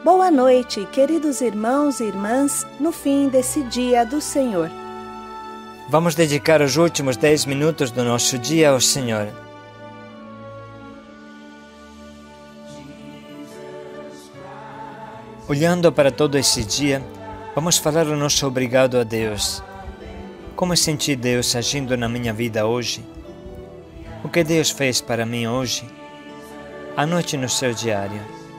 Boa noite, queridos irmãos e irmãs, no fim desse dia do Senhor. Vamos dedicar os últimos 10 minutos do nosso dia ao Senhor. Olhando para todo esse dia, vamos falar o nosso obrigado a Deus. Como senti Deus agindo na minha vida hoje? O que Deus fez para mim hoje? Anote no seu diário.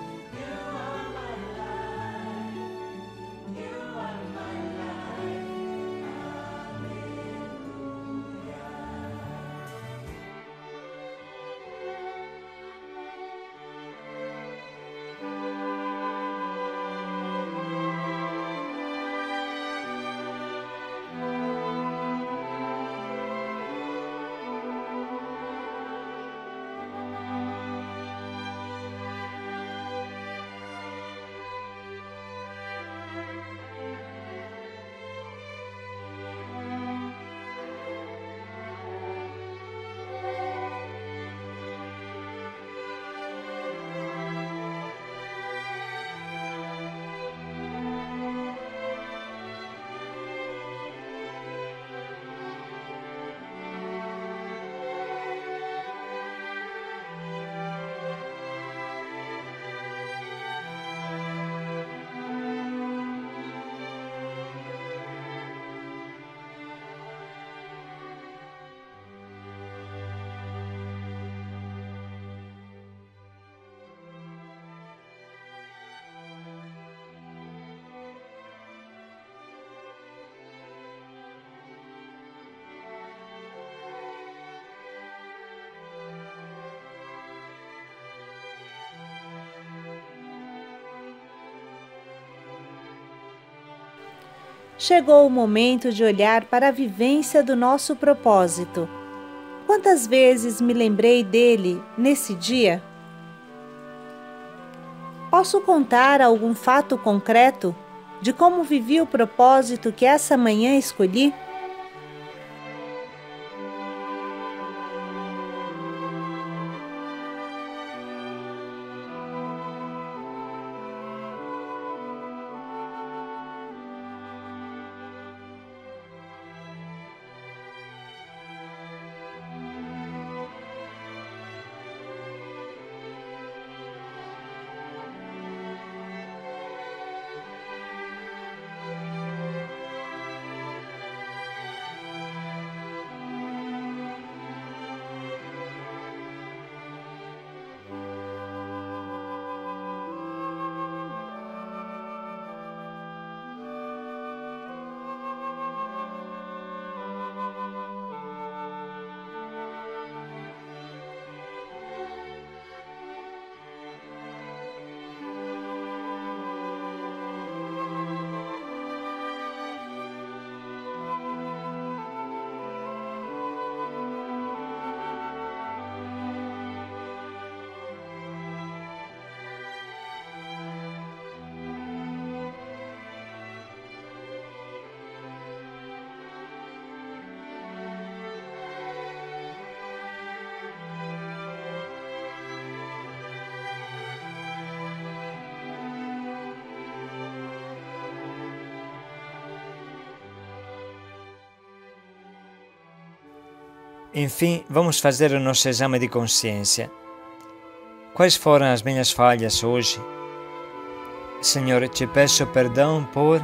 Chegou o momento de olhar para a vivência do nosso propósito. Quantas vezes me lembrei dele nesse dia? Posso contar algum fato concreto de como vivi o propósito que essa manhã escolhi? Enfim, vamos fazer o nosso exame de consciência. Quais foram as minhas falhas hoje? Senhor, te peço perdão por...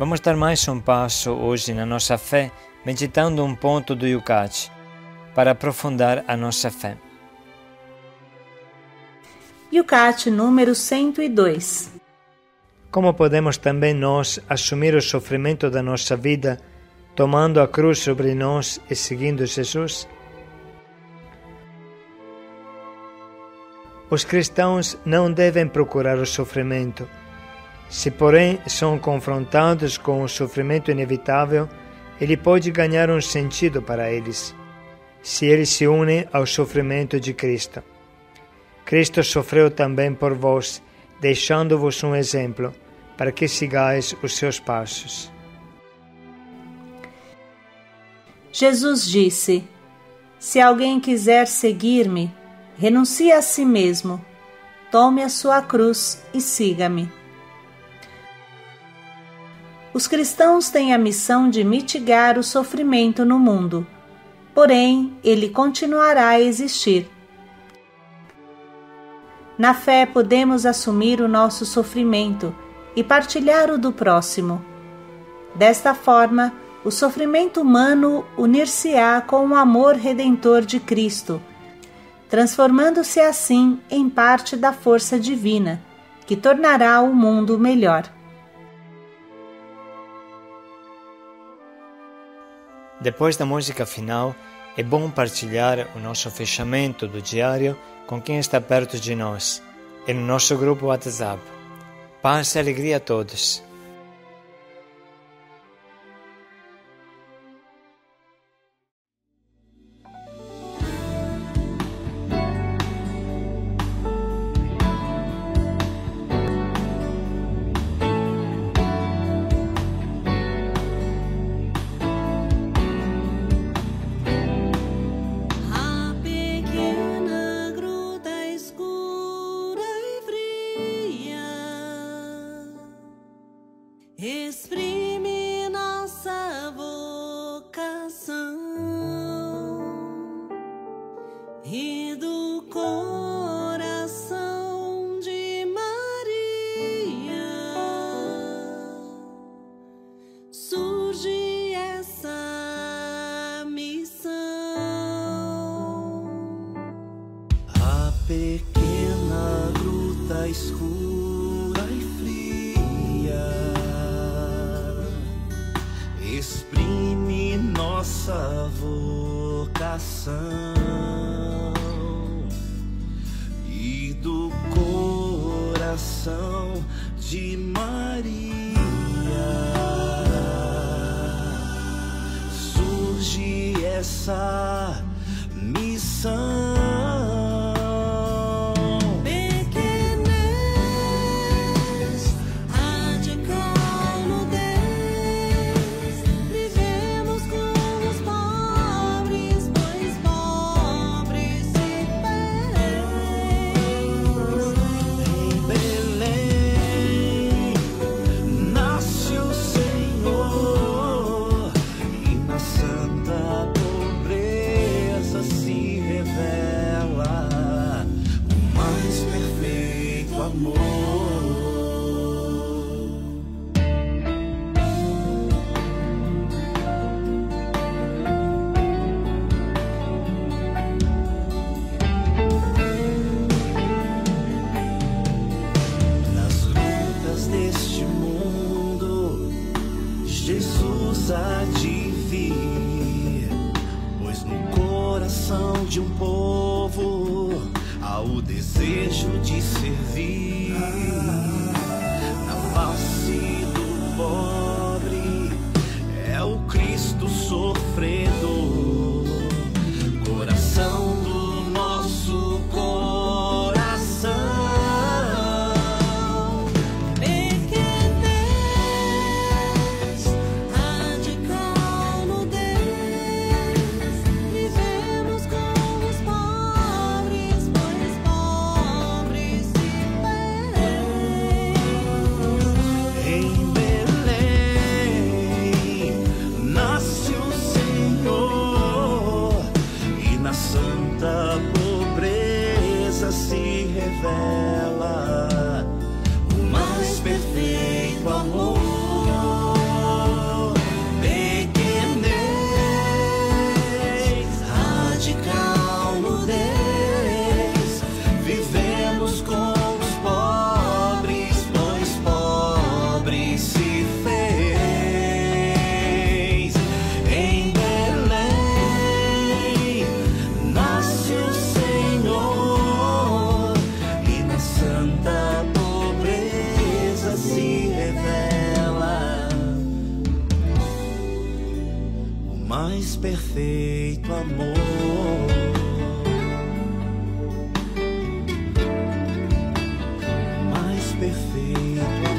Vamos dar mais um passo hoje na nossa fé, meditando um ponto do Yucat, para aprofundar a nossa fé. Yucat número 102. Como podemos também nós assumir o sofrimento da nossa vida, tomando a cruz sobre nós e seguindo Jesus? Os cristãos não devem procurar o sofrimento. Se, porém, são confrontados com o sofrimento inevitável, ele pode ganhar um sentido para eles, se eles se unem ao sofrimento de Cristo. Cristo sofreu também por vós, deixando-vos um exemplo, para que sigais os seus passos. Jesus disse: Se alguém quiser seguir-me, renuncie a si mesmo, tome a sua cruz e siga-me. Os cristãos têm a missão de mitigar o sofrimento no mundo, porém, ele continuará a existir. Na fé, podemos assumir o nosso sofrimento e partilhar o do próximo. Desta forma, o sofrimento humano unir-se-á com o amor redentor de Cristo, transformando-se assim em parte da força divina, que tornará o mundo melhor. Depois da música final, é bom partilhar o nosso fechamento do diário com quem está perto de nós e no nosso grupo WhatsApp. Paz e alegria a todos. Exprime nossa vocação e do coração de Maria surge essa missão. A pequena gruta escura e fria exprime nossa vocação e do coração de Maria surge essa missão. Jesus há de vir, pois no coração de um povo há o desejo de servir. Na face do pobre é o Cristo sofredor, coração do nosso coração. Em Belém mais perfeito amor. Mais perfeito amor.